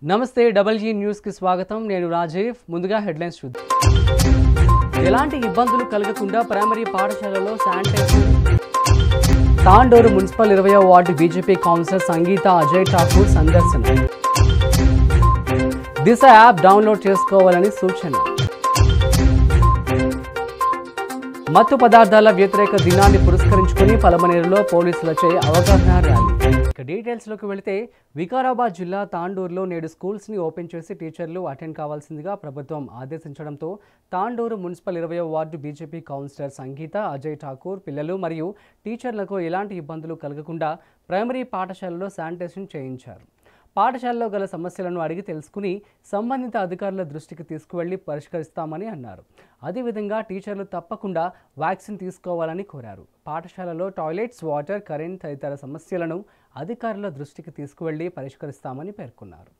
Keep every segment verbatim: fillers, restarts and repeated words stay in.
నమస్తే double G news కి స్వాగతం. నేను రాజీవ్. ముందుగా హెడ్లైన్స్ చూద్దాం. ఎలాంటి ఇబ్బందులు కలగకుండా ప్రైమరీ పాఠశాలలో శానిటైజేషన్. తాండూరు మున్సిపల్ ఇరవై ward BJP councillor Sangeeta Ajay Thakur సందర్శన. దిశ యాప్ డౌన్లోడ్ చేసుకోవాలని సూచన. మత్తు పదార్థాల వ్యతిరేక దినాన్ని పురస్కరించుకుని పలమనేరులో పోలీసులచే అవగాహన ర్యాలీ. ఇక డీటెయిల్స్లోకి వెళితే వికారాబాద్ జిల్లా తాండూరులో నేడు స్కూల్స్ని ఓపెన్ చేసి టీచర్లు అటెండ్ కావాల్సిందిగా ప్రభుత్వం ఆదేశించడంతో తాండూరు మున్సిపల్ ఇరవై ward BJP councillor Sangeeta Ajay Thakur పిల్లలు మరియు టీచర్లకు ఎలాంటి ఇబ్బందులు కలగకుండా ప్రైమరీ పాఠశాలలో శానిటైజేషన్ చేయించారు. పాఠశాలలో గల సమస్యలను అడిగి తెలుసుకుని సంబంధిత అధికారుల దృష్టికి తీసుకువెళ్లి పరిష్కరిస్తామని అన్నారు. అదేవిధంగా టీచర్లు తప్పకుండా వ్యాక్సిన్ తీసుకోవాలని కోరారు. పాఠశాలలో టాయిలెట్స్, వాటర్, కరెంట్ తదితర సమస్యలను అధికారుల దృష్టికి తీసుకువెళ్లి పరిష్కరిస్తామని పేర్కొన్నారు.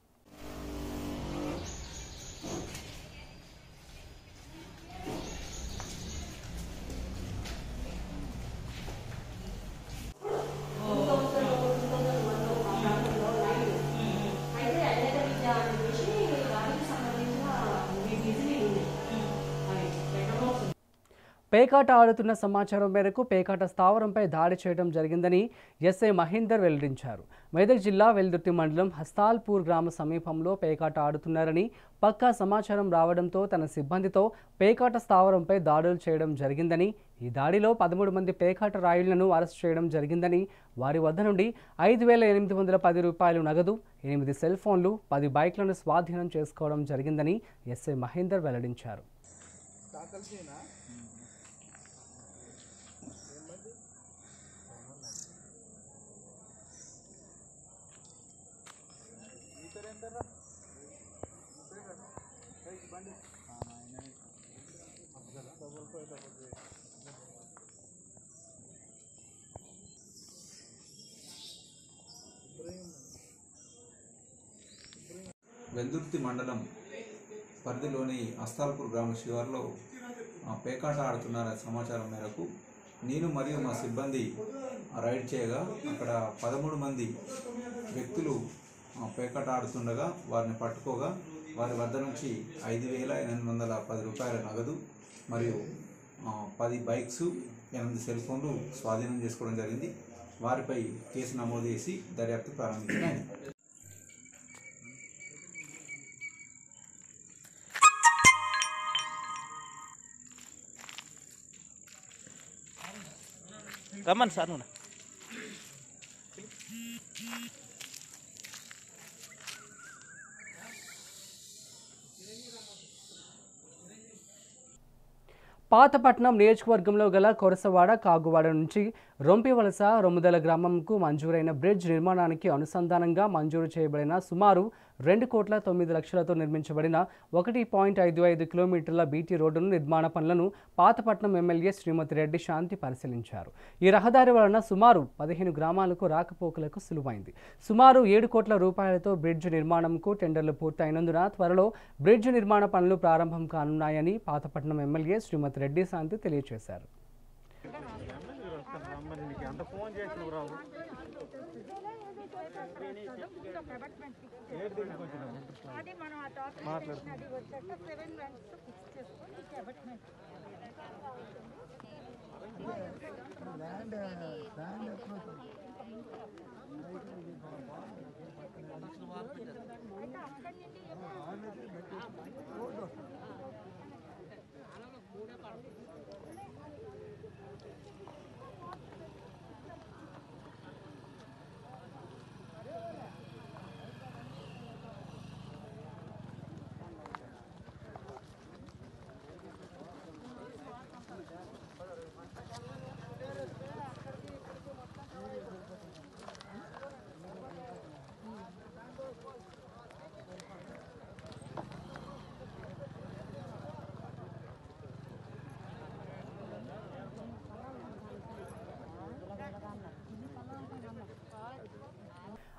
పేకాట ఆడుతున్న సమాచారం మేరకు పేకాట స్థావరంపై దాడి చేయడం జరిగిందని ఎస్ఐ మహేందర్ వెల్లడించారు. మెదక్ జిల్లా వెల్దుర్తి మండలం హస్తాల్పూర్ గ్రామ సమీపంలో పేకాట ఆడుతున్నారని పక్కా సమాచారం రావడంతో తన సిబ్బందితో పేకాట స్థావరంపై దాడులు చేయడం జరిగిందని, ఈ దాడిలో పదమూడు మంది పేకాట రాయుళ్లను అరెస్ట్ చేయడం జరిగిందని, వారి వద్ద నుండి ఐదు వేల ఎనిమిది వందల పది రూపాయలు నగదు, ఎనిమిది సెల్ ఫోన్లు, పది బైక్లను స్వాధీనం చేసుకోవడం జరిగిందని ఎస్ఐ మహేందర్ వెల్లడించారు. వెల్దుర్తి మండలం పరిధిలోని అస్తాల్పూర్ గ్రామ శివార్లో పేకాట ఆడుతున్న సమాచారం మేరకు నేను మరియు మా సిబ్బంది రైడ్ చేయగా అక్కడ పదమూడు మంది వ్యక్తులు పేకాట ఆడుతుండగా వారిని పట్టుకోగా వారి వద్ద నుంచి ఐదు వేల ఎనిమిది వందల పది రూపాయల నగదు మరియు పది బైక్స్, ఎనిమిది సెల్ ఫోన్లు స్వాధీనం చేసుకోవడం జరిగింది. వారిపై కేసు నమోదు చేసి దర్యాప్తు ప్రారంభించారు. రమ్మని సార్ నువ్వు పాతపట్నం నియోజకవర్గంలో గల కొరసవాడ, కాగువాడ నుంచి రొంపివలస, రొమ్ముదల గ్రామంకు మంజూరైన బ్రిడ్జ్ నిర్మాణానికి అనుసంధానంగా మంజూరు చేయబడిన సుమారు రెండు కోట్ల తొమ్మిది లక్షలతో నిర్మించబడిన ఒకటి పాయింట్ ఐదు ఐదు కిలోమీటర్ల బీటీ రోడ్డును నిర్మాణ పనులను పాతపట్నం ఎమ్మెల్యే శ్రీమతి రెడ్డి శాంతి పరిశీలించారు. ఈ రహదారి వలన సుమారు పదిహేను గ్రామాలకు రాకపోకలకు సులువైంది. సుమారు ఏడు కోట్ల రూపాయలతో బ్రిడ్జ్ నిర్మాణంకు టెండర్లు పూర్తయినందున త్వరలో బ్రిడ్జ్ నిర్మాణ పనులు ప్రారంభం కానున్నాయని పాతపట్నం ఎమ్మెల్యే శ్రీమతి రెడ్డి శాంతి తెలియజేశారు.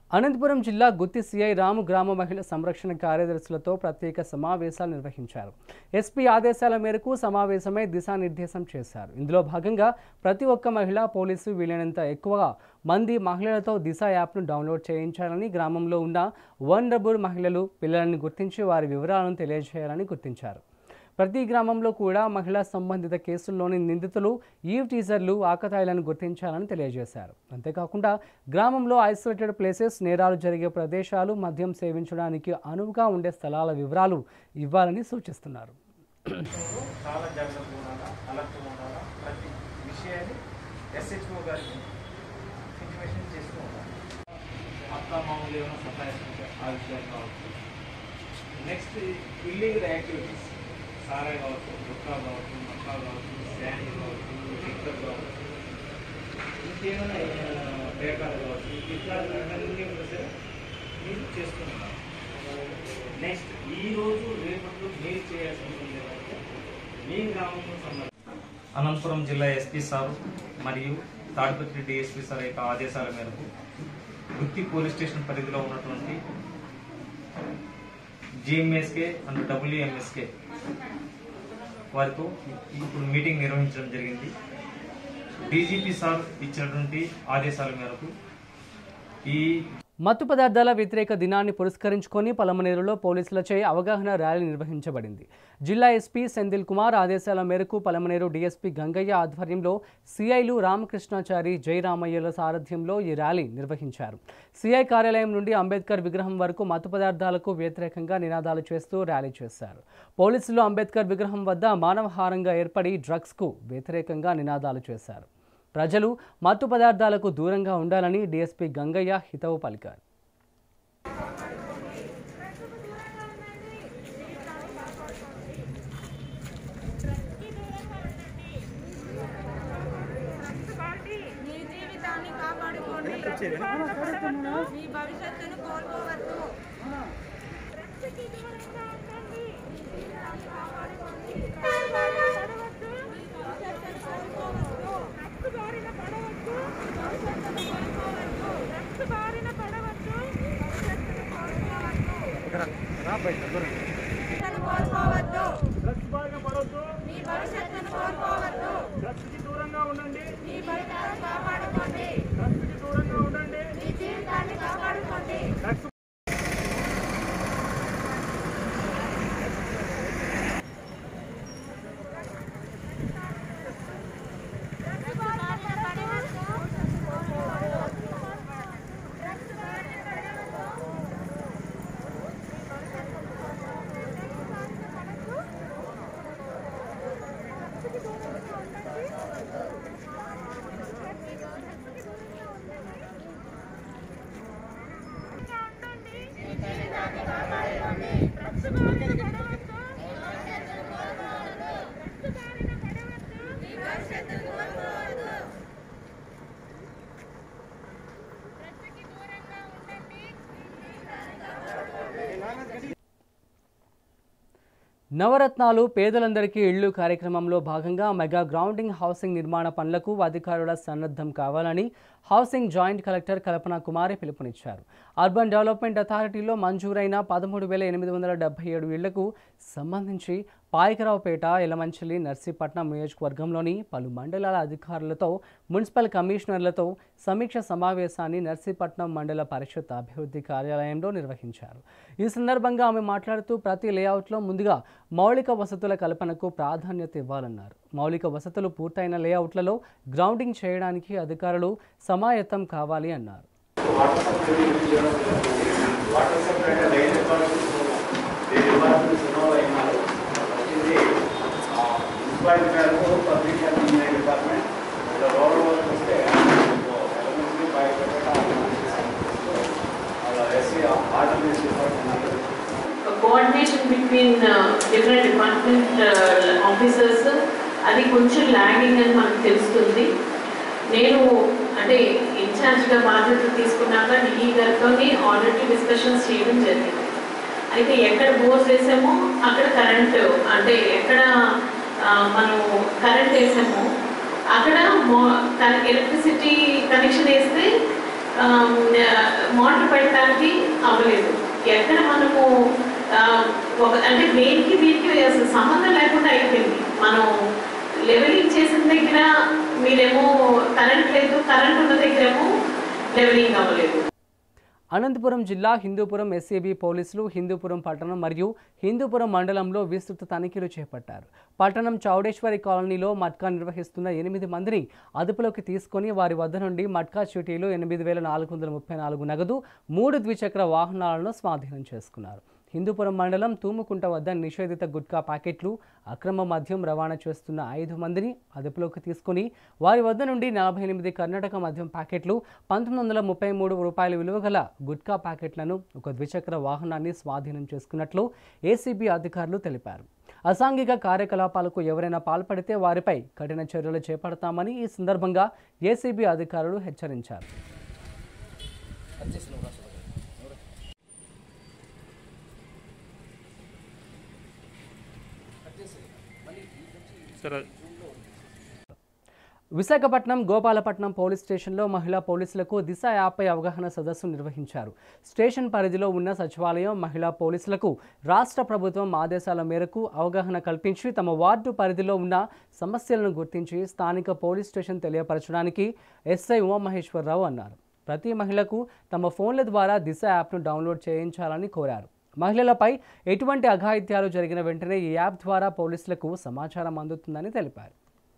అనంతపురం జిల్లా గుత్తి సిఐ రాము గ్రామ మహిళా సంరక్షణ కార్యదర్శులతో ప్రత్యేక సమావేశాలు నిర్వహించారు. ఎస్పీ ఆదేశాల మేరకు సమావేశమై దిశానిర్దేశం చేశారు. ఇందులో భాగంగా ప్రతి ఒక్క మహిళా పోలీసు వీలైనంత ఎక్కువ మంది మహిళలతో దిశ యాప్ను డౌన్లోడ్ చేయించాలని, గ్రామంలో ఉన్న వల్నరబుల్ మహిళలు, పిల్లలను గుర్తించి వారి వివరాలను తెలియజేయాలని గుర్తించారు. ప్రతి గ్రామంలో కూడా మహిళా సంబంధిత కేసుల్లోని నిందితులు, ఈవ్ టీజర్లు, ఆకతాయిలను గుర్తించాలని తెలియజేశారు. అంతేకాకుండా గ్రామంలో ఐసోలేటెడ్ ప్లేసెస్, నేరాలు జరిగే ప్రదేశాలు, మద్యం సేవించడానికి అనువుగా ఉండే స్థలాల వివరాలు ఇవ్వాలని సూచిస్తున్నారు. చాలా జాగ్రత్తగా ఉండాలా, అలర్ట్గా ఉండాలా, ప్రతి విషయాన్ని ఎస్హెచ్ఓ గారికి ఇన్ఫర్మేషన్ చేస్తూ ఉండాలి. అత్త మామూలు ఏమైనా సతాయిస్తుంటే ఆ విషయాలు కావచ్చు. నెక్స్ట్ ఇల్లీగల్ యాక్టివిటీస్, సారా కావచ్చు, గుట్కా కావచ్చు, మక్కా కావచ్చు, శాండ్ కావచ్చు, లిక్కర్ కావచ్చు, ఇంకేమైనా పేకాలు కావచ్చు, ఇట్లాంటివన్నీ కూడా సరే మీరు చేస్తున్నారు. నెక్స్ట్ ఈరోజు రేపట్లో మీరు చేయాల్సింది ఏంటంటే మీ గ్రామంలో సంబంధించి అనంతపురం జిల్లా ఎస్పీ సార్ మరియు తాడిపత్రి డిఎస్పీ సార్ యొక్క ఆదేశాల మేరకు గుత్తి పోలీస్ స్టేషన్ పరిధిలో ఉన్నటువంటి జిఎంఎస్కే అండ్ డబ్ల్యూఎంఎస్కే వారితో ఇప్పుడు మీటింగ్ నిర్వహించడం జరిగింది. డీజీపీ సార్ ఇచ్చినటువంటి ఆదేశాల మేరకు ఈ మత్తు పదార్థాల వ్యతిరేక దినాన్ని పురస్కరించుకొని పలమనేరులో పోలీసులచే అవగాహన ర్యాలీ నిర్వహించబడింది. జిల్లా ఎస్పీ సెంధిల్ కుమార్ ఆదేశాల మేరకు పలమనేరు డీఎస్పీ గంగయ్య ఆధ్వర్యంలో సిఐలు రామకృష్ణాచారి, జయరామయ్యల సారథ్యంలో ఈ ర్యాలీ నిర్వహించారు. సిఐ కార్యాలయం నుండి అంబేద్కర్ విగ్రహం వరకు మత్తు పదార్థాలకు వ్యతిరేకంగా నినాదాలు చేస్తూ ర్యాలీ చేశారు. పోలీసులు అంబేద్కర్ విగ్రహం వద్ద మానవహారంగా ఏర్పడి డ్రగ్స్కు వ్యతిరేకంగా నినాదాలు చేశారు. ప్రజలు మత్తు పదార్థాలకు దూరంగా ఉండాలని డీఎస్పీ గంగయ్య హితవు పలికారు. నవరత్నాలు పేదలందరికీ ఇళ్లు కార్యక్రమంలో భాగంగా మెగా గ్రౌండింగ్ హౌసింగ్ నిర్మాణ పనులకు అధికారుల సన్నద్ధం కావాలని housing joint collector Kalpana Kumari పిలుపునిచ్చారు. అర్బన్ డెవలప్మెంట్ అథారిటీలో మంజూరైన పదమూడు వేల ఎనిమిది వందల డెబ్బై ఏడు ఇళ్లకు సంబంధించి పాయకరావుపేట, ఎలమంచిలి, నర్సీపట్నం నియోజకవర్గంలోని పలు మండలాల అధికారులతో, మున్సిపల్ కమిషనర్లతో సమీక్ష సమావేశాన్ని నర్సీపట్నం మండల పరిషత్ అభివృద్ధి కార్యాలయంలో నిర్వహించారు. ఈ సందర్భంగా ఆమె మాట్లాడుతూ ప్రతి లేఅవుట్లో ముందుగా మౌలిక వసతుల కల్పనకు ప్రాధాన్యత ఇవ్వాలన్నారు. మౌలిక వసతులు పూర్తయిన లేఅవుట్లలో గ్రౌండింగ్ చేయడానికి అధికారులు సమాయత్తం కావాలి అన్నారు. Coordination between uh, different department uh, officers అది కొంచెం లాగింగ్ అని మనకు తెలుస్తుంది. నేను అంటే ఇన్ఛార్జ్గా బాధ్యత తీసుకున్నాక డిఈ గారితో ఆల్రెడీ డిస్కషన్స్ చేయడం జరిగింది. అయితే ఎక్కడ బోర్స్ వేసామో అక్కడ కరెంట్ అంటే ఎక్కడ మనం కరెంట్ వేసామో అక్కడ ఎలక్ట్రిసిటీ కనెక్షన్ వేస్తే మోటార్ పెట్టడానికి అవ్వలేదు. ఎక్కడ మనము ఒక అంటే దేనికి దీనికి అసలు సంబంధం లేకుండా అయిపోయింది. మనం లెవెలింగ్ చేసిన దగ్గర మీరేమో కరెంట్ లేదు, కరెంట్ ఉన్న దగ్గరేమో లెవెలింగ్ అవ్వలేదు. అనంతపురం జిల్లా హిందూపురం ఎస్ఏబీ పోలీసులు హిందూపురం పట్టణం మరియు హిందూపురం మండలంలో విస్తృత తనిఖీలు చేపట్టారు. పట్టణం చౌడేశ్వరి కాలనీలో మట్కా నిర్వహిస్తున్న ఎనిమిది మందిని అదుపులోకి తీసుకొని వారి వద్ద నుండి మట్కా చీటీలు ఎనిమిది వేల నాలుగు వందల ముప్పై నాలుగు నగదు, మూడు ద్విచక్ర వాహనాలను స్వాధీనం చేసుకున్నారు. హిందూపురం మండలం తూముకుంట వద్ద నిషేధిత గుట్కా ప్యాకెట్లు, అక్రమ మద్యం రవాణా చేస్తున్న ఐదు మందిని అదుపులోకి తీసుకుని వారి వద్ద నుండి నలభై ఎనిమిది కర్ణాటక మద్యం ప్యాకెట్లు, పంతొమ్మిది వందల ముప్పై మూడు రూపాయల విలువ గల గుట్కా ప్యాకెట్లను, ఒక ద్విచక్ర వాహనాన్ని స్వాధీనం చేసుకున్నట్లు ఏసీబీ అధికారులు తెలిపారు. అసాంఘిక కార్యకలాపాలకు ఎవరైనా పాల్పడితే వారిపై కఠిన చర్యలు చేపడతామని ఈ సందర్భంగా ఏసీబీ అధికారులు హెచ్చరించారు. విశాఖపట్నం గోపాలపట్నం పోలీస్ స్టేషన్లో మహిళా పోలీసులకు దిశ యాప్పై అవగాహన సదస్సు నిర్వహించారు. స్టేషన్ పరిధిలో ఉన్న సచివాలయం మహిళా పోలీసులకు రాష్ట్ర ప్రభుత్వం ఆదేశాల మేరకు అవగాహన కల్పించి తమ వార్డు పరిధిలో ఉన్న సమస్యలను గుర్తించి స్థానిక పోలీస్ స్టేషన్ తెలియపరచడానికి ఎస్ఐ ఉమామహేశ్వరరావు అన్నారు. ప్రతి మహిళకు తమ ఫోన్ల ద్వారా దిశ యాప్ను డౌన్లోడ్ చేయించాలని కోరారు. మహిళలపై ఎటువంటి అఘాయిత్యాలు జరిగిన వెంటనే ఈ యాప్ ద్వారా పోలీసులకు సమాచారం అందుతుందని తెలిపారు.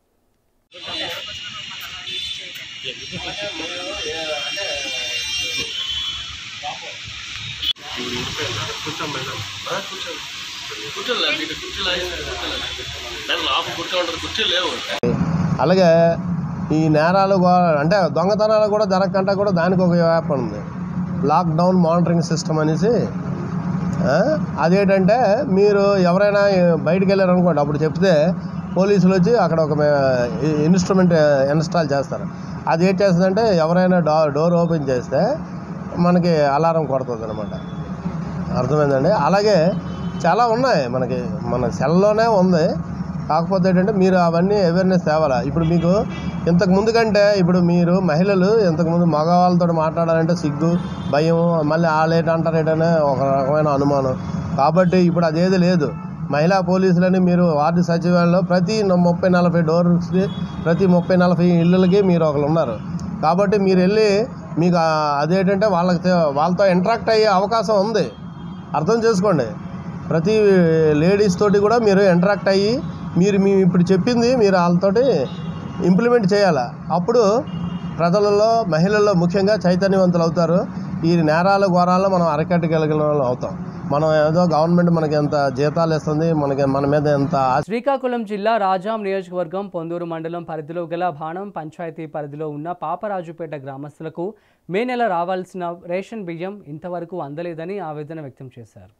అలాగే ఈ నేరాలు అంటే దొంగతనాలు కూడా జరగకుండా కూడా దానికి ఒక యాప్ ఉంది, లాక్డౌన్ మానిటరింగ్ సిస్టమ్ అనేసి. అదేంటంటే మీరు ఎవరైనా బయటికి వెళ్ళారనుకోండి, అప్పుడు చెప్తే పోలీసులు వచ్చి అక్కడ ఒక ఇన్స్ట్రుమెంట్ ఇన్స్టాల్ చేస్తారు. అది ఏం చేస్తుందంటే ఎవరైనా డో డోర్ ఓపెన్ చేస్తే మనకి అలారం కొడుతుంది అనమాట. అర్థమైందండి. అలాగే చాలా ఉన్నాయి మనకి, మన సెల్లోనే ఉంది. కాకపోతే ఏంటంటే మీరు అవన్నీ అవేర్నెస్ తేవాలా. ఇప్పుడు మీకు ఇంతకు ముందు కంటే ఇప్పుడు మీరు మహిళలు ఇంతకుముందు మగవాళ్ళతో మాట్లాడాలంటే సిగ్గు, భయం, మళ్ళీ వాళ్ళేట అంటారేటనే ఒక రకమైన అనుమానం. కాబట్టి ఇప్పుడు అదేది లేదు. మహిళా పోలీసులని మీరు వార్డు సచివాలయంలో ప్రతి ముప్పై నలభై డోర్స్కి, ప్రతి ముప్పై నలభై ఇళ్ళకి మీరు ఒకరు ఉన్నారు. కాబట్టి మీరు వెళ్ళి మీకు అదేంటంటే వాళ్ళకి వాళ్ళతో ఇంటరాక్ట్ అయ్యే అవకాశం ఉంది. అర్థం చేసుకోండి. ప్రతి లేడీస్ తోటి కూడా మీరు ఇంటరాక్ట్ అయ్యి మీరు మీ ఇప్పుడు చెప్పింది మీరు వాళ్ళతోటి ఇంప్లిమెంట్ చేయాలి. అప్పుడు ప్రజలలో మహిళల్లో ముఖ్యంగా చైతన్యవంతులు అవుతారు. ఈ నేరాలు ఘోరాల్లో మనం అరకట్టగలిగిన వాళ్ళు అవుతాం. మనం ఏదో గవర్నమెంట్ మనకి ఎంత జీతాలు ఇస్తుంది, మనకి మన మీద ఎంత. శ్రీకాకుళం జిల్లా రాజాం నియోజకవర్గం పొందూరు మండలం పరిధిలో గల బాణం పంచాయతీ పరిధిలో ఉన్న పాపరాజుపేట గ్రామస్తులకు మే నెల రావాల్సిన రేషన్ బియ్యం ఇంతవరకు అందలేదని ఆవేదన వ్యక్తం చేశారు.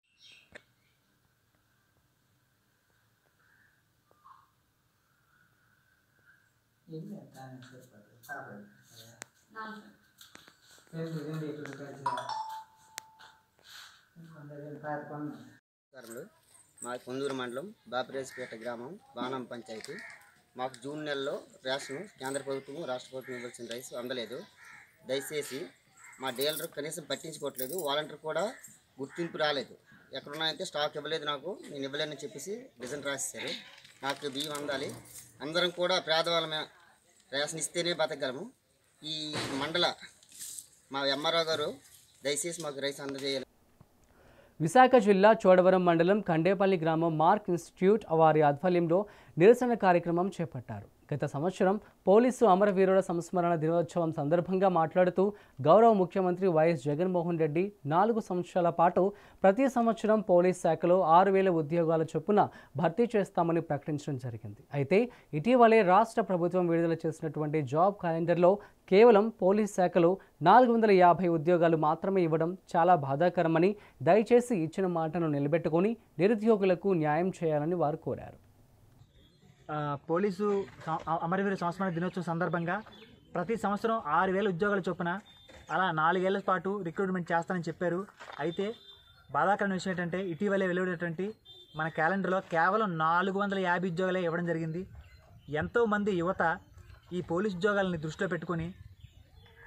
మా పొందూరు మండలం బాపిరాజుపేట గ్రామం బాణం పంచాయతీ. మాకు జూన్ నెలలో రేషన్ కేంద్ర ప్రభుత్వం రాష్ట్ర ప్రభుత్వం ఇవ్వాల్సిన రైస్ అందలేదు. దయచేసి మా డీలర్ కనీసం పట్టించుకోవట్లేదు. వాలంటీర్ కూడా గుర్తింపు రాలేదు. ఎక్కడున్నాయంటే స్టాక్ ఇవ్వలేదు, నాకు నేను ఇవ్వలేదని చెప్పేసి డిజైన్ రాసేశారు. నాకు బియ్యం అందాలి. అందరం కూడా పేదవాళ్ళమే రేషన్ ఇస్తేనే బతకగలము. ఈ మండల మా ఎంఆర్ఓ గారు దయచేసి మాకు రైస్ అందజేయాలి. విశాఖ జిల్లా చోడవరం మండలం కండేపల్లి గ్రామం మార్క్ ఇన్స్టిట్యూట్ వారి ఆధ్వర్యంలో నిరసన కార్యక్రమం చేపట్టారు. గత సంవత్సరం పోలీసు అమరవీరుల సంస్మరణ దినోత్సవం సందర్భంగా మాట్లాడుతూ గౌరవ ముఖ్యమంత్రి వైఎస్ జగన్మోహన్ రెడ్డి నాలుగు సంవత్సరాల పాటు ప్రతి సంవత్సరం పోలీస్ శాఖలో ఆరు వేల ఉద్యోగాల చొప్పున భర్తీ చేస్తామని ప్రకటించడం జరిగింది. అయితే ఇటీవలే రాష్ట్ర ప్రభుత్వం విడుదల చేసినటువంటి జాబ్ క్యాలెండర్లో కేవలం పోలీస్ శాఖలో నాలుగు వందల యాభై ఉద్యోగాలు మాత్రమే ఇవ్వడం చాలా బాధాకరమని, దయచేసి ఇచ్చిన మాటను నిలబెట్టుకొని నిరుద్యోగులకు న్యాయం చేయాలని వారు కోరారు. పోలీసు అమరవీర సంస్మరణ దినోత్సవం సందర్భంగా ప్రతి సంవత్సరం ఆరు వేల ఉద్యోగాల చొప్పున అలా నాలుగేళ్ల పాటు రిక్రూట్మెంట్ చేస్తానని చెప్పారు. అయితే బాధాకరమైన విషయం ఏంటంటే ఇటీవలే వెలువడినటువంటి మన క్యాలెండర్లో కేవలం నాలుగు వందల యాభై ఉద్యోగాలే ఇవ్వడం జరిగింది. ఎంతోమంది యువత ఈ పోలీస్ ఉద్యోగాలని దృష్టిలో పెట్టుకొని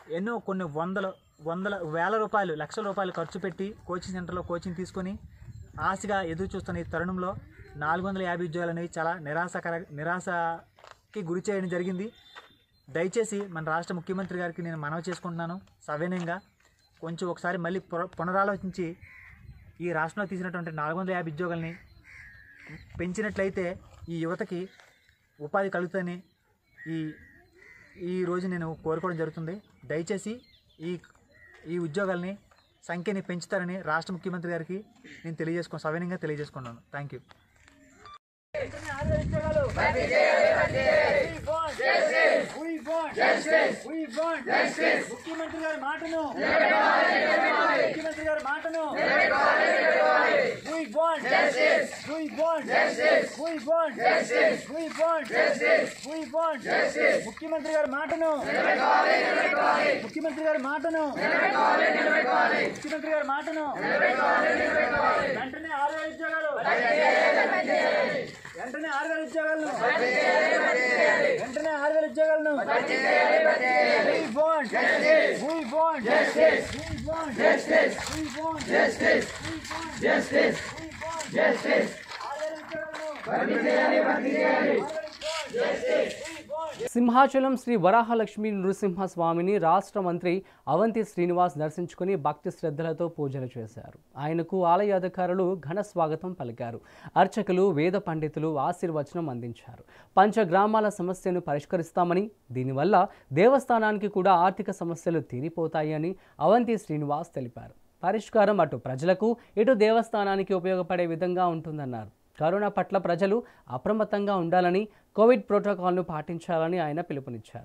ఎన్నో కొన్ని వందల వందల వేల రూపాయలు లక్షల రూపాయలు ఖర్చు పెట్టి కోచింగ్ సెంటర్లో కోచింగ్ తీసుకొని ఆశగా ఎదురు చూస్తున్న ఈ తరుణంలో నాలుగు వందల యాభై ఉద్యోగాలు అనేవి చాలా నిరాశకర నిరాశకి గురి చేయడం జరిగింది. దయచేసి మన రాష్ట్ర ముఖ్యమంత్రి గారికి నేను మనవి చేసుకుంటున్నాను, సవినయంగా కొంచెం ఒకసారి మళ్ళీ పునరాలోచించి ఈ రాష్ట్రంలో తీసినటువంటి నాలుగు వందల యాభై ఉద్యోగాలని పెంచినట్లయితే ఈ యువతకి ఉపాధి కలుగుతుందని ఈ ఈ రోజు నేను కోరుకోవడం జరుగుతుంది. దయచేసి ఈ ఈ ఉద్యోగాలని సంఖ్యని పెంచుతారని రాష్ట్ర ముఖ్యమంత్రి గారికి నేను తెలియజేసుకో సవినయంగా తెలియజేసుకున్నాను. Thank you. ముఖ్యమంత్రి గారి మాటను ముఖ్యమంత్రి గారి మాటను ముఖ్యమంత్రి గారి మాటను ముఖ్యమంత్రి గారి మాటను ముఖ్యమంత్రి గారి మాటను వెంటనే ఆరు వేల ఉద్యోగాలు వెంటనే ఆరు వేల ఉద్యోగాలను వెంటనే ఆరు వేల ఉద్యోగాలను సింహాచలం శ్రీ వరాహలక్ష్మి నృసింహస్వామిని రాష్ట్ర మంత్రి అవంతి శ్రీనివాస్ దర్శించుకుని భక్తి శ్రద్ధలతో పూజలు చేశారు. ఆయనకు ఆలయ అధికారులు ఘన స్వాగతం పలికారు. అర్చకులు, వేద పండితులు ఆశీర్వచనం అందించారు. పంచగ్రామాల సమస్యను పరిష్కరిస్తామని, దీనివల్ల దేవస్థానానికి కూడా ఆర్థిక సమస్యలు తీరిపోతాయి అని అవంతి శ్రీనివాస్ తెలిపారు. పరిష్కారం అటు ప్రజలకు, ఇటు దేవస్థానానికి ఉపయోగపడే విధంగా ఉంటుందన్నారు. కరోనా పట్ల ప్రజలు అప్రమత్తంగా ఉండాలని, కోవిడ్ ప్రోటోకాల్ను పాటించాలని ఆయన పిలుపునిచ్చారు.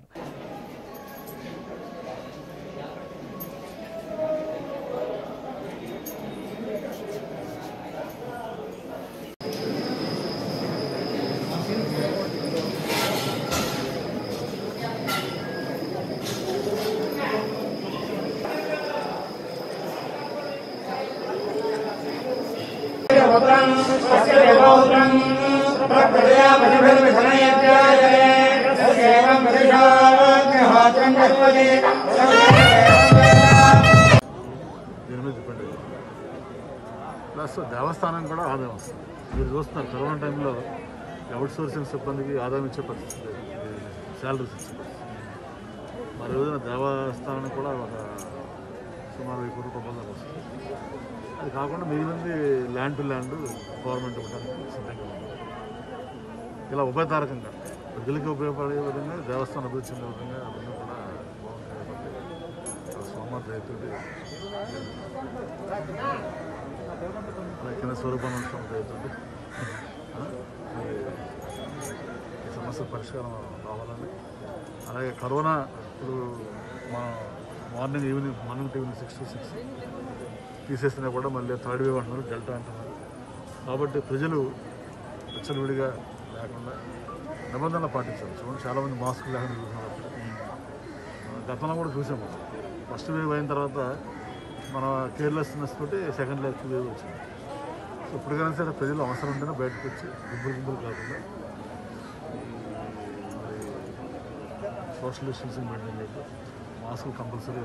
ప్లస్ దేవస్థానం కూడా ఆదాయం వస్తుంది. మీరు చూస్తున్నారు కరోనా టైంలో అవుట్ సోర్సింగ్ సిబ్బందికి ఆదాయం ఇచ్చే పరిస్థితి, శాలరీస్ ఇచ్చే పరిస్థితి. మరి రోజున దేవస్థానం కూడా ఒక సుమారు వెయ్యి కోట్ల రూపాయల దాకా వస్తుంది. అది కాకుండా మిగిలింది ల్యాండ్ టు ల్యాండ్ గవర్నమెంట్ ఇవ్వడానికి సిద్ధంగా ఉంది. ఇలా ఉభయతారకంగా ప్రజలకి ఉపయోగపడే విధంగా, దేవస్థానం అభివృద్ధి చెందే విధంగా అవన్నీ కూడా బాగుంటాయి. సోమవారం రైతులు కింద స్వరూపానుష్ఠం రైతులు ఈ సమస్య పరిష్కారం రావాలని, అలాగే కరోనా ఇప్పుడు మనం morning evening morning evening six to six తీసేసినా కూడా మళ్ళీ థర్డ్ వేవ్ అంటున్నారు, డెల్టా అంటున్నారు. కాబట్టి ప్రజలు విచ్చలవిడిగా లేకుండా నిబంధనలు పాటించాలి. చూడండి, చాలామంది మాస్క్ లేకుండా చూస్తున్నారు. గతంలో కూడా చూసాము, ఫస్ట్ వేవ్ అయిన తర్వాత మన కేర్లెస్నెస్ తోటి సెకండ్ వేవ్ వేవ్ వచ్చింది. సో ఇప్పటికైనా సరే ప్రజలు అవసరం ఉంటేనే బయటకు వచ్చి గుంపులు గుంపులు కాకుండా మరి సోషల్ డిస్టెన్సింగ్ మెయింటైన్ చేసి మాస్కులు కంపల్సరీ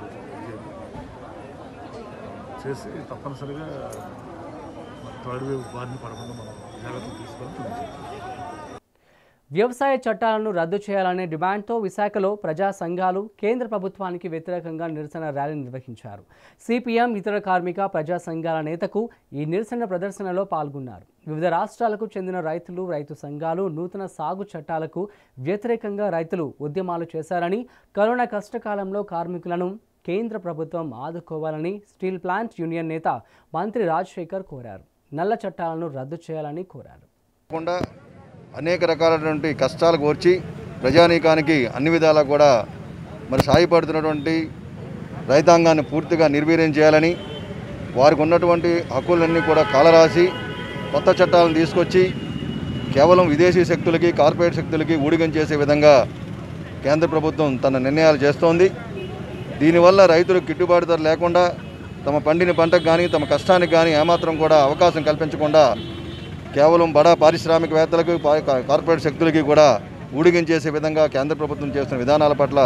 చేసి తప్పనిసరిగా థర్డ్ వేవ్ బారిన పడకుండా మనం జాగ్రత్తలు తీసుకొని చూపించాలి. వ్యవసాయ చట్టాలను రద్దు చేయాలనే డిమాండ్తో విశాఖలో ప్రజా సంఘాలు కేంద్ర ప్రభుత్వానికి వ్యతిరేకంగా నిరసన ర్యాలీ నిర్వహించారు. సిపిఎం, ఇతర కార్మిక ప్రజా సంఘాల నేతకు ఈ నిరసన ప్రదర్శనలో పాల్గొన్నారు. వివిధ రాష్ట్రాలకు చెందిన రైతులు, రైతు సంఘాలు నూతన సాగు చట్టాలకు వ్యతిరేకంగా రైతులు ఉద్యమాలు చేశారని, కరోనా కష్టకాలంలో కార్మికులను కేంద్ర ప్రభుత్వం ఆదుకోవాలని స్టీల్ ప్లాంట్ యూనియన్ నేత మంత్రి రాజశేఖర్ కోరారు. నల్ల చట్టాలను రద్దు చేయాలని కోరారు. అనేక రకాలైనటువంటి కష్టాలు కోర్చి ప్రజానీకానికి అన్ని విధాలా కూడా మరి సాయపడుతున్నటువంటి రైతాంగాన్ని పూర్తిగా నిర్వీర్యం చేయాలని, వారికి ఉన్నటువంటి హక్కులన్నీ కూడా కాలరాసి కొత్త చట్టాలను తీసుకొచ్చి కేవలం విదేశీ శక్తులకి, కార్పొరేట్ శక్తులకి ఊడిగం చేసే విధంగా కేంద్ర ప్రభుత్వం తన నిర్ణయాలు చేస్తోంది. దీనివల్ల రైతులకు గిట్టుబాటు ధర లేకుండా తమ పండిన పంటకు కానీ తమ కష్టానికి కానీ ఏమాత్రం కూడా అవకాశం కల్పించకుండా కేవలం బడా పారిశ్రామికవేత్తలకు, కార్పొరేట్ శక్తులకి కూడా ఊడిగం చేసే విధంగా కేంద్ర ప్రభుత్వం చేస్తున్న విధానాల పట్ల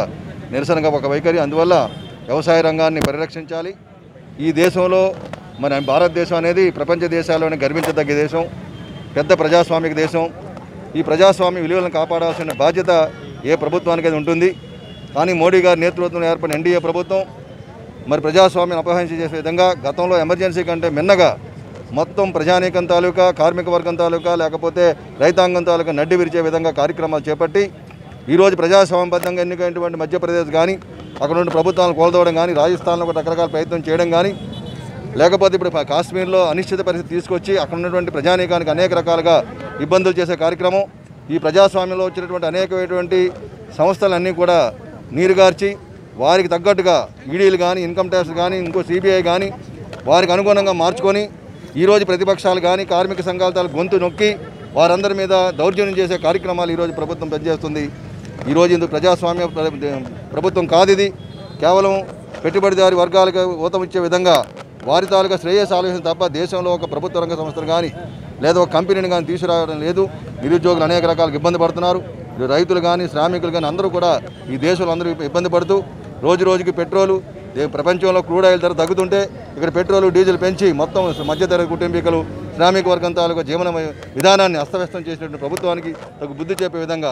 నిరసనగా ఒక వైఖరి. అందువల్ల వ్యవసాయ రంగాన్ని పరిరక్షించాలి. ఈ దేశంలో మన భారతదేశం అనేది ప్రపంచ దేశాల్లోనే గర్వించదగ్గ దేశం, పెద్ద ప్రజాస్వామిక దేశం. ఈ ప్రజాస్వామ్య విలువలను కాపాడాల్సిన బాధ్యత ఏ ప్రభుత్వానికి ఉంటుంది. కానీ మోడీ గారి నేతృత్వంలో ఏర్పడిన ఎన్డీఏ ప్రభుత్వం మరి ప్రజాస్వామ్యం అపహరించి చేసే విధంగా గతంలో ఎమర్జెన్సీ కంటే మిన్నగా మొత్తం ప్రజానీకం తాలూకా, కార్మిక వర్గం తాలూకా, లేకపోతే రైతాంగం తాలూకా నడ్డి విరిచే విధంగా కార్యక్రమాలు చేపట్టి ఈరోజు ప్రజాస్వామ్యబద్ధంగా ఎన్నికైనటువంటి మధ్యప్రదేశ్ కానీ, అక్కడ నుండి ప్రభుత్వాలను కోల్దవడం కానీ, రాజస్థాన్లో కూడా రకరకాల ప్రయత్నం చేయడం కానీ, లేకపోతే ఇప్పుడు కాశ్మీర్లో అనిశ్చిత పరిస్థితి తీసుకొచ్చి అక్కడ ఉన్నటువంటి ప్రజానీకానికి అనేక రకాలుగా ఇబ్బందులు చేసే కార్యక్రమం, ఈ ప్రజాస్వామ్యంలో వచ్చినటువంటి అనేకమైనటువంటి సంస్థలన్నీ కూడా నీరుగార్చి వారికి తగ్గట్టుగా ఈడీలు కానీ, ఇన్కమ్ ట్యాక్స్ కానీ, ఇంకో సిబిఐ కానీ వారికి అనుగుణంగా మార్చుకొని ఈరోజు ప్రతిపక్షాలు కానీ, కార్మిక సంఘాల గొంతు నొక్కి వారందరి మీద దౌర్జన్యం చేసే కార్యక్రమాలు ఈరోజు ప్రభుత్వం పనిచేస్తుంది. ఈరోజు ఇందుకు ప్రజాస్వామ్య ప్రభుత్వం కాదు, ఇది కేవలం పెట్టుబడిదారి వర్గాలకు ఊతం ఇచ్చే విధంగా వారి తాలూకా శ్రేయస్సు ఆలోచన తప్ప దేశంలో ఒక ప్రభుత్వ రంగ సంస్థను కానీ లేదా ఒక కంపెనీని కానీ తీసుకురావడం లేదు. నిరుద్యోగులు అనేక రకాలుగా ఇబ్బంది పడుతున్నారు. రైతులు కానీ, శ్రామికులు కానీ అందరూ కూడా ఈ దేశంలో అందరూ ఇబ్బంది పడుతూ రోజు రోజుకి పెట్రోలు ప్రపంచంలో క్రూడ్ ఆయిల్ ధర తగ్గుతుంటే ఇక్కడ పెట్రోలు డీజిల్ పెంచి మొత్తం మధ్యతరగతి కుటుంబీకులు, శ్రామిక వర్గం తాలూకా జీవన విధానాన్ని అస్తవ్యస్తం చేసినటువంటి ప్రభుత్వానికి తగు బుద్ధి చెప్పే విధంగా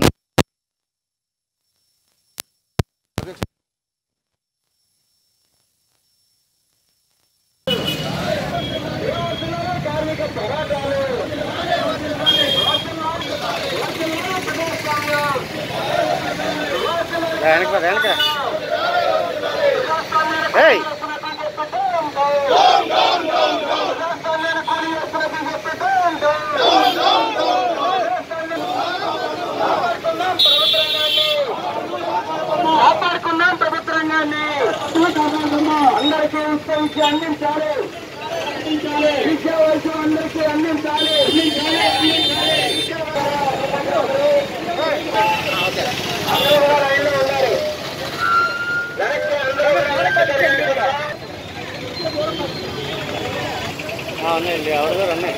కాపాడుకుందాం ప్రభుత్వ రంగాన్ని. అందరికీ ఉచిత విద్య అందించాలి, విద్యా వయసు అందరికీ అందించాలి. అవునండి, ఎవరు గారు అన్నీ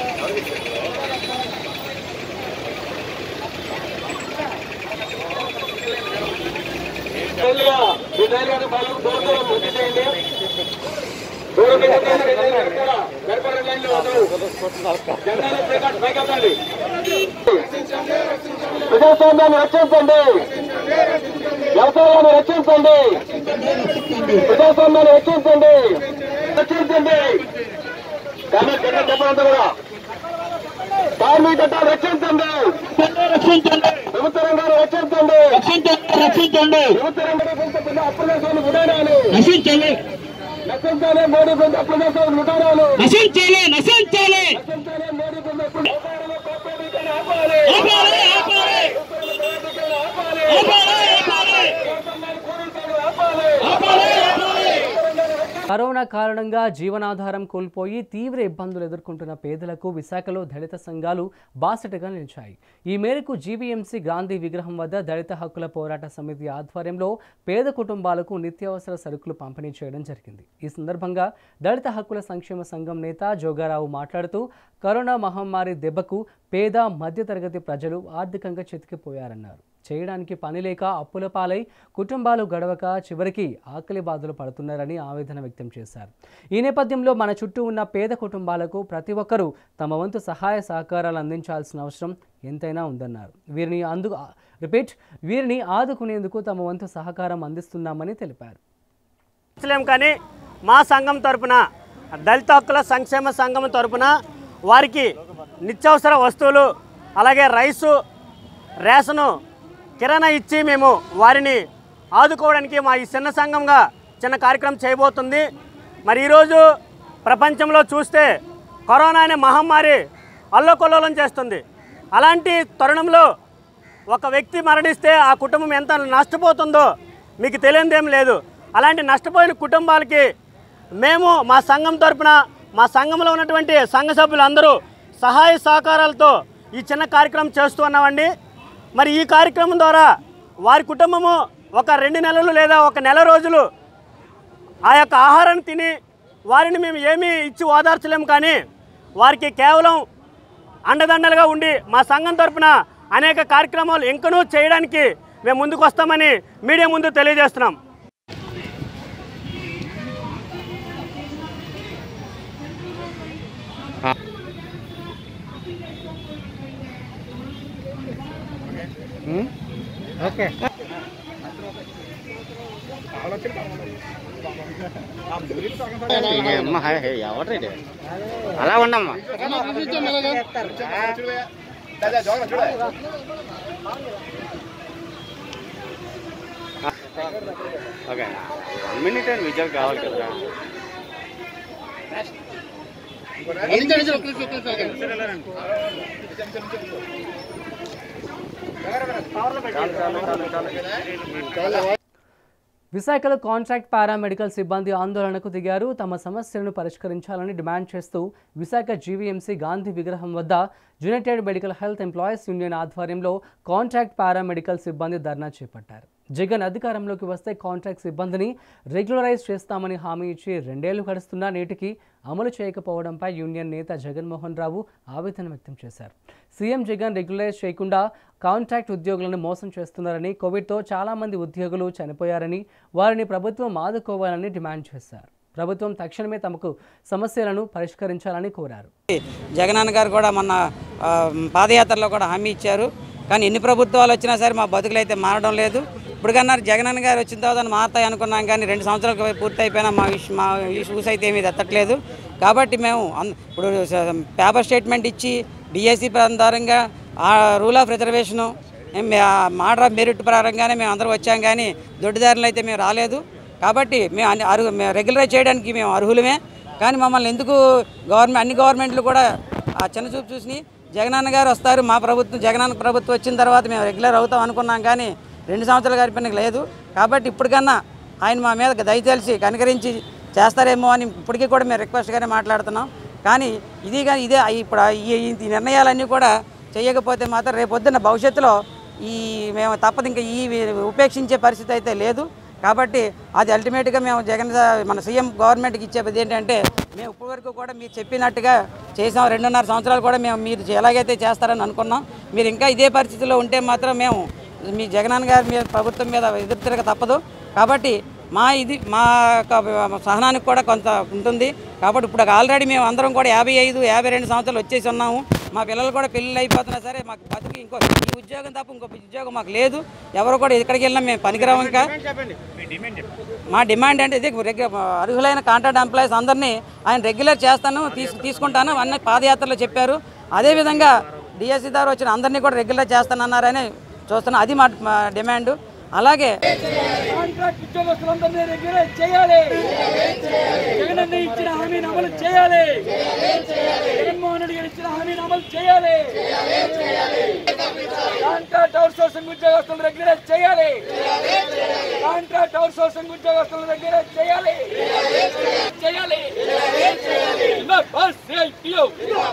ప్రజాస్వామ్యాన్ని రక్షించండి, వ్యవసాయాన్ని రక్షించండి, ప్రజాస్వామ్యాన్ని రక్షించండి, రక్షించండి. చెప్పంతా కూడా కార్మిక చట్టాలు రక్షించండి, రక్షించండి, ప్రభుత్వ రంగాన్ని రక్షించండి, రక్షించండి, ప్రభుత్వ రంగంలో అప్రదేశాన్ని విధానాలు రక్షించండి, నశించాలి. మోడీ బృంద అప్రదేశాన్ని విధానాలు నశించాలి, నశించాలి, నశించాలి. మోడీ బృంద ఆపాలి, ఆపాలి, ఆపాలి, కరోనా కారణంగా జీవనాధారం కోల్పోయి తీవ్ర ఇబ్బందులు ఎదుర్కొంటున్న పేదలకు విశాఖలో దళిత సంఘాలు బాసటగా నిలిచాయి. ఈ మేరకు జీవీఎంసీ గాంధీ విగ్రహం వద్ద దళిత హక్కుల పోరాట సమితి ఆధ్వర్యంలో పేద కుటుంబాలకు నిత్యావసర సరుకులు పంపిణీ చేయడం జరిగింది. ఈ సందర్భంగా దళిత హక్కుల సంక్షేమ సంఘం నేత జోగారావు మాట్లాడుతూ కరోనా మహమ్మారి దెబ్బకు పేద మధ్యతరగతి ప్రజలు ఆర్థికంగా చితికిపోయారన్నారు. చేయడానికి పని లేక అప్పుల పాలై కుటుంబాలు గడవక చివరికి ఆకలి బాధలు పడుతున్నారని ఆవేదన వ్యక్తం చేశారు. ఈ నేపథ్యంలో మన చుట్టూ ఉన్న పేద కుటుంబాలకు ప్రతి ఒక్కరూ తమ వంతు సహాయ సహకారాలు అందించాల్సిన అవసరం ఎంతైనా ఉందన్నారు. వీరిని అందు రిపీట్ వీరిని ఆదుకునేందుకు తమ వంతు సహకారం అందిస్తున్నామని తెలిపారు. కానీ మా సంఘం తరపున దళిత హక్కుల సంక్షేమ సంఘం తరపున వారికి నిత్యావసర వస్తువులు అలాగే రైసు రేషను కిరాణా ఇచ్చి మేము వారిని ఆదుకోవడానికి మా ఈ చిన్న సంఘంగా చిన్న కార్యక్రమం చేయబోతుంది. మరి ఈరోజు ప్రపంచంలో చూస్తే కరోనా అనే మహమ్మారి అల్లకొల్లోలం చేస్తుంది. అలాంటి తరుణంలో ఒక వ్యక్తి మరణిస్తే ఆ కుటుంబం ఎంత నష్టపోతుందో మీకు తెలియదేం లేదు. అలాంటి నష్టపోయిన కుటుంబాలకి మేము మా సంఘం తరపున మా సంఘంలో ఉన్నటువంటి సంఘ సభ్యులందరూ సహాయ సహకారాలతో ఈ చిన్న కార్యక్రమం చేస్తూ ఉన్నామండి. మరి ఈ కార్యక్రమం ద్వారా వారి కుటుంబము ఒక రెండు నెలలు లేదా ఒక నెల రోజులు ఆ యొక్క ఆహారాన్ని తిని వారిని మేము ఏమీ ఇచ్చి ఓదార్చలేము, కానీ వారికి కేవలం అండదండలుగా ఉండి మా సంఘం తరపున అనేక కార్యక్రమాలు ఇంకనూ చేయడానికి మేము ముందుకు వస్తామని మీడియా ముందు తెలియజేస్తున్నాం. ఓకే అమ్మ ఎవరు అలా ఉండమ్మా. ఓకే వన్ మినిట్ అని విజయాలు కావాలి కదా. విశాఖలో కాంట్రాక్ట్ పారామెడికల్ సిబ్బంది ఆందోళనకు దిగారు. తమ సమస్యలను పరిష్కరించాలని డిమాండ్ చేస్తూ విశాఖ జీవీఎంసీ గాంధీ విగ్రహం వద్ద united medical health employees union ఆధ్వర్యంలో కాంట్రాక్ట్ పారామెడికల్ సిబ్బంది ధర్నా చేపట్టారు. జగన్ అధికారంలోకి వస్తే కాంట్రాక్ట్ సిబ్బందిని రెగ్యులరైజ్ చేస్తామని హామీ ఇచ్చి రెండేళ్లు గడుస్తున్నా నేటికి అమలు చేయకపోవడంపై యూనియన్ నేత జగన్మోహన్ రావు ఆవేదన వ్యక్తం చేశారు. సీఎం జగన్ రెగ్యులరైజ్ చేయకుండా కాంట్రాక్ట్ ఉద్యోగులను మోసం చేస్తున్నారని, కోవిడ్తో చాలామంది ఉద్యోగులు చనిపోయారని, వారిని ప్రభుత్వం ఆదుకోవాలని డిమాండ్ చేశారు. ప్రభుత్వం తక్షణమే తమకు సమస్యలను పరిష్కరించాలని కోరారు. జగనన్న గారు కూడా మొన్న పాదయాత్రలో కూడా హామీ ఇచ్చారు. కానీ ఎన్ని ప్రభుత్వాలు వచ్చినా సరే మా బతుకులు అయితే మారడం లేదు. ఇప్పుడు కన్నా జగనన్న గారు వచ్చిన తర్వాత మారుతాయి అనుకున్నాం, కానీ రెండు సంవత్సరాలు పూర్తి అయిపోయినా మా ఇష్యూ మా ఇష్యూస్ అయితే ఏమీ ఎత్తట్లేదు. కాబట్టి మేము ఇప్పుడు పేపర్ స్టేట్మెంట్ ఇచ్చి డిఎస్సి ప్రకారంగా rule of reservation order of merit ప్రకారంగానే మేము అందరూ వచ్చాం, కానీ దొడ్డిదారులు అయితే మేము రాలేదు. కాబట్టి మేము అన్ని అర్హు రెగ్యులరైజ్ చేయడానికి మేము అర్హులమే. కానీ మమ్మల్ని ఎందుకు గవర్నమెంట్ అన్ని గవర్నమెంట్లు కూడా ఆ చిన్న చూపు చూసి జగనన్న గారు వస్తారు, మా ప్రభుత్వం జగనన్న ప్రభుత్వం వచ్చిన తర్వాత మేము రెగ్యులర్ అవుతాం అనుకున్నాం, కానీ రెండు సంవత్సరాలు గడిపినకి లేదు. కాబట్టి ఇప్పటికన్నా ఆయన మా మీద దయచేసి కనికరించి చేస్తారేమో అని ఇప్పటికీ కూడా మేము రిక్వెస్ట్గానే మాట్లాడుతున్నాం. కానీ ఇది కానీ ఇదే ఇప్పుడు ఈ నిర్ణయాలన్నీ కూడా చేయకపోతే మాత్రం రేపొద్దున్న భవిష్యత్తులో ఈ మేము తప్పదు ఇంకా ఈ ఉపేక్షించే పరిస్థితి అయితే లేదు. కాబట్టి అది అల్టిమేట్గా మేము జగన్ మన సీఎం గవర్నమెంట్కి ఇచ్చేది ఏంటంటే, మేము ఇప్పటివరకు కూడా మీరు చెప్పినట్టుగా చేసాం. రెండున్నర సంవత్సరాలు కూడా మేము మీరు ఎలాగైతే చేస్తారని అనుకున్నాం. మీరు ఇంకా ఇదే పరిస్థితిలో ఉంటే మాత్రం మేము మీ జగనన్న గారి మీద ప్రభుత్వం మీద ఎదురు తిరగ తప్పదు. కాబట్టి మా ఇది మా సహనానికి కూడా కొంత ఉంటుంది. కాబట్టి ఇప్పుడు ఆల్రెడీ మేము అందరం కూడా యాభై ఐదు యాభై రెండు సంవత్సరాలు వచ్చేసి ఉన్నాము. మా పిల్లలు కూడా పెళ్ళిళ్ళు అయిపోతున్నా సరే మాకు బతుకు ఇంకో ఈ ఉద్యోగం తప్ప ఇంకో ఉద్యోగం మాకు లేదు. ఎవరు కూడా ఎక్కడికి వెళ్ళినా మేము పనికిరాం. ఇంకా మా డిమాండ్ అంటే ఇది అర్హులైన కాంట్రాక్ట్ ఎంప్లాయీస్ అందరినీ ఆయన రెగ్యులర్ చేస్తాను తీసుకు తీసుకుంటాను అన్న పాదయాత్రలో చెప్పారు. అదేవిధంగా డిఎస్సి ద్వారా వచ్చిన అందరినీ కూడా రెగ్యులర్ చేస్తానన్నారని చూస్తున్నాం. అది మా డిమాండ్. అలాగే కాంట్రాక్ట్ ఉద్యోగస్తులందరినీ రెగ్యులైజ్ చేయాలి. జగనన్న ఇచ్చిన హామీని అమలు చేయాలి. జగన్మోహన్ రెడ్డి గారు ఇచ్చిన హామీని అమలు చేయాలి. కాంట్రాక్ట్ అవుట్ సోర్సింగ్ ఉద్యోగస్తులను రెగ్యులైజ్ చేయాలి. కాంట్రాక్ట్ అవుట్ సోర్సింగ్ ఉద్యోగస్తులను రెగ్యులైజ్ చేయాలి చేయాలి జిందాబాద్ సిఐటియు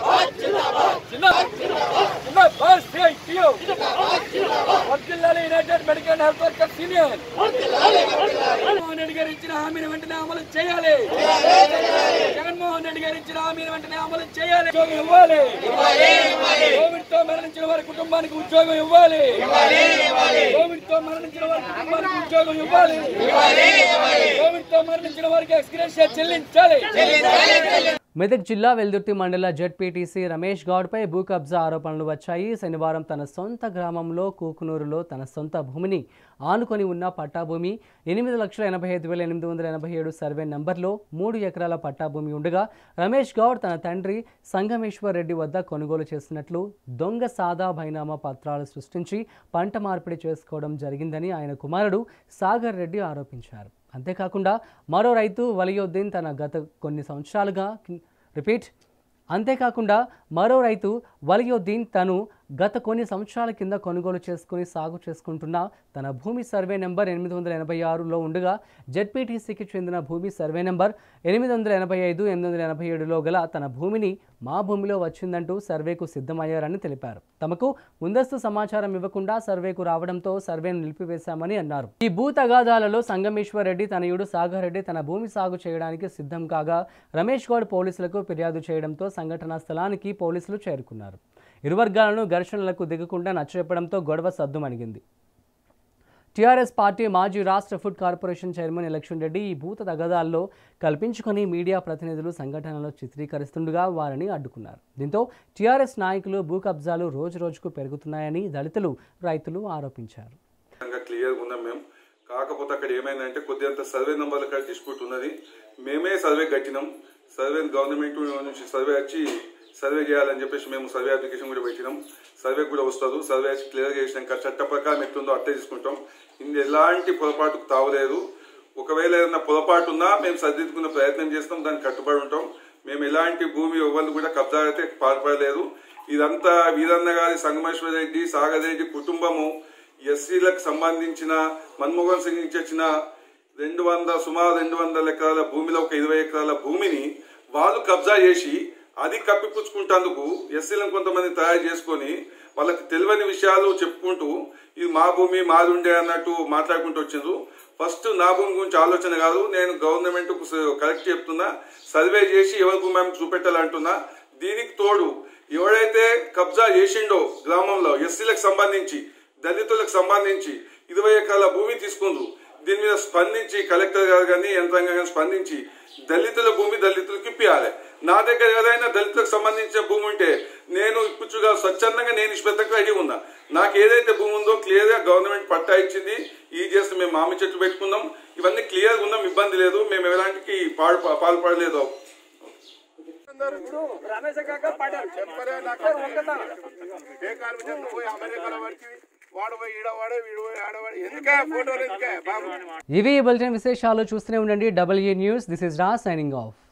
జిందాబాద్ సిఐటియు వర్ధిల్లాలి united medical health workers union. Jaganmohan Reddy గారు ఇచ్చిన హామీని వెంటనే అమలు చేయాలి. జగన్మోహన్ రెడ్డి గారు ఇచ్చిన హామీని వెంటనే అమలు చేయాలి. ఉద్యోగం ఇవ్వాలి. కోవిడ్ తో మరణించిన వారి కుటుంబానికి ఉద్యోగం ఇవ్వాలి. కోవిడ్ తో మరణించిన వారి కుటుంబానికి ఉద్యోగం ఇవ్వాలి. కోవిడ్ తో మరణించిన వారికి ఎక్స్గ్రేషియా చెల్లించాలి. మెదక్ జిల్లా వెల్దుర్తి మండల జెడ్పీటీసీ రమేష్ గౌడ్పై భూ కబ్జా ఆరోపణలు వచ్చాయి. శనివారం తన సొంత గ్రామంలో కూకునూరులో తన సొంత భూమిని ఆనుకొని ఉన్న పట్టాభూమి ఎనిమిది లక్షల ఎనభై ఐదు వేల ఎనిమిది వందల ఎనభై ఏడు సర్వే నంబర్లో మూడు ఎకరాల పట్టాభూమి ఉండగా రమేష్ గౌడ్ తన తండ్రి సంగమేశ్వర్ రెడ్డి వద్ద కొనుగోలు చేసినట్లు దొంగ సాదా బైనామా పత్రాలు సృష్టించి పంట మార్పిడి చేసుకోవడం జరిగిందని ఆయన కుమారుడు సాగర్ రెడ్డి ఆరోపించారు. అంతేకాకుండా మరో రైతు వలియుద్దీన్ తన గత కొన్ని సంవత్సరాలుగా రిపీట్ అంతేకాకుండా మరో రైతు వలియుద్దీన్ తను గత కొన్ని సంవత్సరాల కింద కొనుగోలు చేసుకుని సాగు చేసుకుంటున్న తన భూమి సర్వే నెంబర్ ఎనిమిది వందల ఎనభై ఆరులో ఉండగా జెడ్పీటీసీకి చెందిన భూమి సర్వే నెంబర్ ఎనిమిది వందల ఎనభై ఐదు ఎనిమిది వందల ఎనభై ఏడులో గల తన భూమిని మా భూమిలో వచ్చిందంటూ సర్వేకు సిద్ధమయ్యారని తెలిపారు. తమకు ముందస్తు సమాచారం ఇవ్వకుండా సర్వేకు రావడంతో సర్వేను నిలిపివేశామని అన్నారు. ఈ భూ తగాదాలలో సంగమేశ్వర్ రెడ్డి తనయుడు సాగర్ రెడ్డి తన భూమి సాగు చేయడానికి సిద్ధం కాగా రమేష్ గౌడ్ పోలీసులకు ఫిర్యాదు చేయడంతో సంఘటనా స్థలానికి పోలీసులు చేరుకున్నారు. ఇరు వర్గాలను ఘర్షణలకు దిగకుండా నచ్చజెప్పడంతో గొడవ సద్దుమణిగింది. టీఆర్ఎస్ పార్టీ మాజీ రాష్ట్ర food corporation chairman election Reddy ఈ భూత తగదాల్లో కల్పించుకొని మీడియా ప్రతినిధులు సంఘటనలో చిత్రీకరిస్తుండగా వారిని అడ్డుకున్నారు. దీంతో టీఆర్ఎస్ నాయకులు భూ కబ్జాలు రోజు రోజుకు పెరుగుతున్నాయని దళితులు, రైతులు ఆరోపించారు. క్లియర్గా ఉన్నాం మేము. కాకపోతే అక్కడ ఏమైందంటే కొద్దిగా సర్వే నెంబర్ల కాడ డిస్ప్యూట్ ఉన్నది. మేమే సర్వే కట్టినాం. సర్వే గవర్నమెంట్ నుంచి సర్వే వచ్చి సర్వే చేయాలని చెప్పేసి మేము సర్వే అప్లికేషన్ కూడా పెట్టినాం. సర్వే కూడా వస్తుంది. సర్వే క్లియర్గా చేసినాక చట్ట ప్రకారం ఎట్లుందో అట్టే తీసుకుంటాం. ఇందు ఎలాంటి పొరపాటుకు తావలేదు. ఒకవేళ ఏదైనా పొరపాటు ఉన్నా మేము సరిదిద్దుకునే ప్రయత్నం చేస్తాం. దానికి కట్టుబడి ఉంటాం. మేము ఎలాంటి భూమి ఇవ్వాలి కూడా కబ్జా అయితే పాల్పడలేదు. ఇదంతా వీరన్న గారి సంగమేశ్వర రెడ్డి, సాగర్ రెడ్డి కుటుంబము ఎస్సీలకు సంబంధించిన మన్మోహన్ సింగ్ నుంచి వచ్చిన రెండు వందల సుమారు రెండు వందల ఎకరాల భూమిలో ఒక ఇరవై ఎకరాల భూమిని వాళ్ళు కబ్జా చేసి అది కప్పిపుచ్చుకుంటేందుకు ఎస్సీలను కొంతమంది తయారు చేసుకొని వాళ్ళకి తెలియని విషయాలు చెప్పుకుంటూ ఇది మా భూమి మాది ఉండే అన్నట్టు మాట్లాడుకుంటూ వచ్చిండ్రు. ఫస్ట్ నా భూమి గురించి ఆలోచన కాదు. నేను గవర్నమెంట్ కరెక్ట్ చెప్తున్నా. సర్వే చేసి ఎవరి భూమి మేము చూపెట్టాలంటున్నా. దీనికి తోడు ఎవడైతే కబ్జా చేసిండో గ్రామంలో ఎస్సీలకు సంబంధించి, దళితులకు సంబంధించి ఇరవై ఎకరాల భూమి తీసుకుండ్రు. దీని మీద స్పందించి కలెక్టర్ గారు కానీ యంత్రాంగం కానీ స్పందించి దళితుల భూమి దళితులకు ఇప్పియాలి. నా దగ్గర ఏదైనా దళితులకు సంబంధించిన భూమి ఉంటే నేను ఇప్పుచ్చుగా స్వచ్ఛందంగా నేను ఇష్టపెట్టక రెడీ ఉన్నా. నాకు ఏదైతే భూమి ఉందో క్లియర్ గా గవర్నమెంట్ పట్టా ఇచ్చింది. ఈ చేస్తే మేము మామి చెట్లు పెట్టుకున్నాం. ఇవన్నీ క్లియర్ ఉన్నాం. ఇబ్బంది లేదు. మేము ఎలాంటికి పాడు పాల్పడలేదు. ఇవి బులెటిన్ విశేషాలు చూస్తూనే ఉండండి డబ్ల్యూ న్యూస్. దిస్ ఇస్ రా సైనింగ్ ఆఫ్.